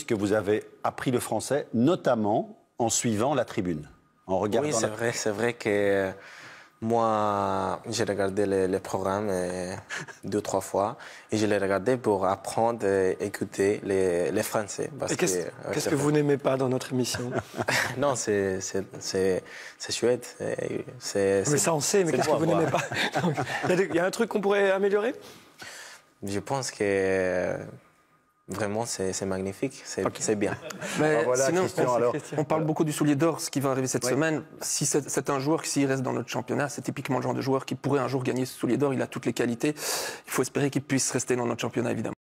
que vous avez appris le français, notamment en suivant la tribune, en regardant. Oui, c'est vrai que moi, j'ai regardé le programme 2-3 fois et je l'ai regardé pour apprendre et écouter les Français. Qu'est-ce que vous n'aimez pas dans notre émission? Non, c'est chouette. Mais ça, on sait, mais qu'est-ce que vous n'aimez pas? Il y a un truc qu'on pourrait améliorer? Je pense que vraiment, c'est magnifique, c'est bien. Mais voilà, sinon, Christian, alors. on parle beaucoup du soulier d'or, ce qui va arriver cette semaine. Si c'est un joueur qui, s'il reste dans notre championnat, c'est typiquement le genre de joueur qui pourrait un jour gagner ce soulier d'or. Il a toutes les qualités. Il faut espérer qu'il puisse rester dans notre championnat, évidemment.